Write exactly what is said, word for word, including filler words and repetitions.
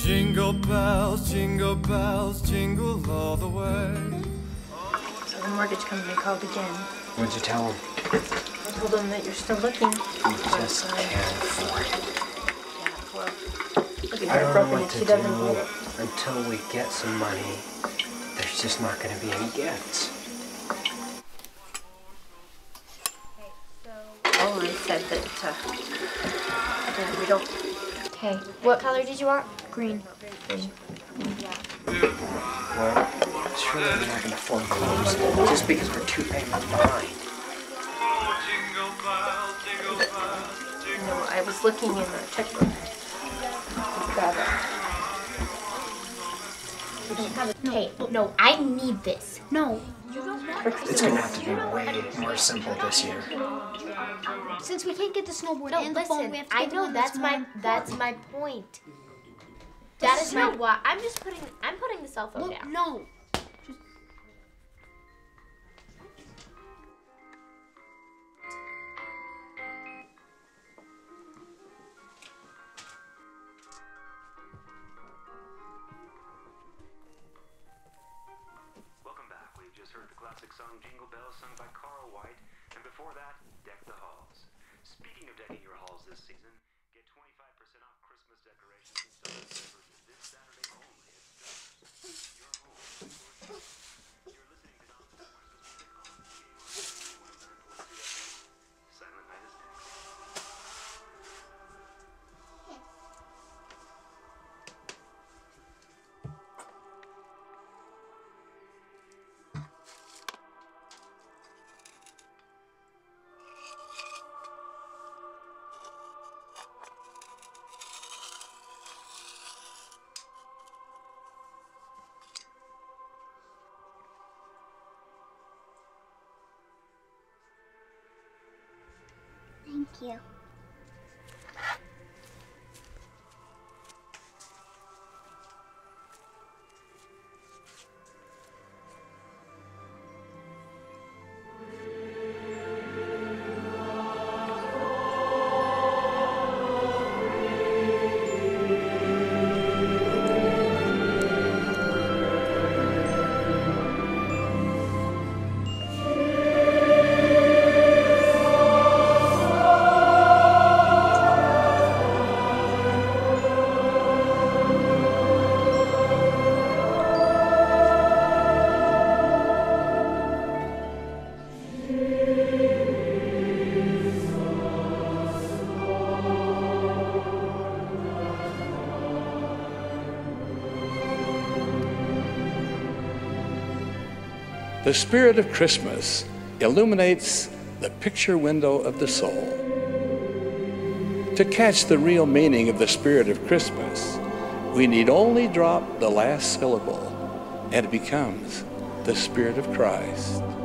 Jingle bells, jingle bells, jingle all the way. So the mortgage company called again. What'd you tell them? I told them that you're still looking. You just can't afford it. Yeah, well, look at I her don't know broken what and to she do doesn't get it. until we get some money. There's just not going to be any gifts. Oh, I said that, uh, that we don't. Okay, what color did you want? Green. Green. Well, surely we're not going to foreclose just because we're two payments behind. No, I was looking in the checkbook. Grab it. Hey, no, I need this. No. It's going to have to be way more simple this year. Since we can't get the snowboard No, and the listen, phone, we have to I get the know one that's my more that's important. my point. The That is my snow- why. I'm just putting I'm putting the cell phone Look, down. no. Welcome back. We just heard the classic song Jingle Bells sung by Carl White, and before that, Deck the Halls. Speaking of decking your halls this season, get twenty-five percent off Christmas decorations and stuff this Saturday only at Stubbs. Your home. You're listening to Don's Christmas Music on K Y one oh nine point two F M. Silent Night is next. Thank you. The spirit of Christmas illuminates the picture window of the soul. To catch the real meaning of the spirit of Christmas, we need only drop the last syllable, and it becomes the Spirit of Christ.